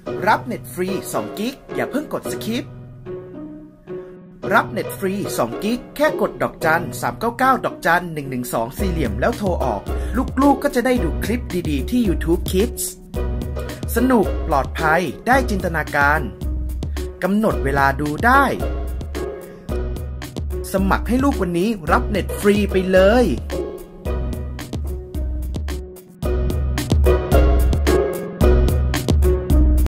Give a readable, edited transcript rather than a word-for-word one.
รับเน็ตฟรี2กิกอย่าเพิ่งกดสคิปรับเน็ตฟรี2กิกแค่กดดอกจัน399ดอกจัน112สี่เหลี่ยมแล้วโทรออกลูกๆก็จะได้ดูคลิปดีๆที่ YouTube Kids สนุกปลอดภัยได้จินตนาการกำหนดเวลาดูได้สมัครให้ลูกวันนี้รับเน็ตฟรีไปเลย